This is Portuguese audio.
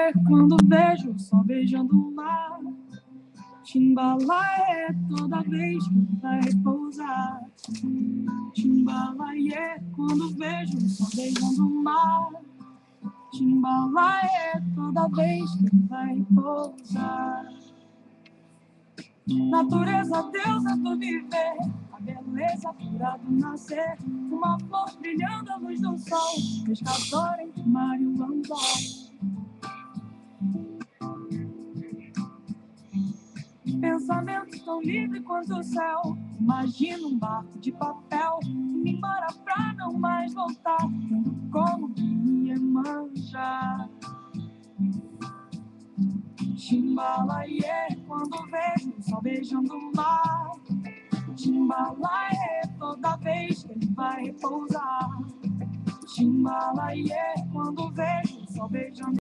quando vejo o sol beijando o mar. Timbalaê, toda vez que vai repousar. Timbalaê, quando vejo o sol beijando o mar. Timbalaê, toda vez que vai repousar. Natureza, Deus é tu viver, a beleza pura do nascer, uma flor brilhando à luz do sol, pescador entre o mar e o anzol. Pensamento tão livre quanto o céu, imagino um barco de papel, indo embora pra não mais voltar, tendo como me Iemanjá. Timbalaê, quando vejo o sol beijando o mar. Timbalaê, toda vez que ele vai repousar. Timbalaê, quando vejo o sol beijando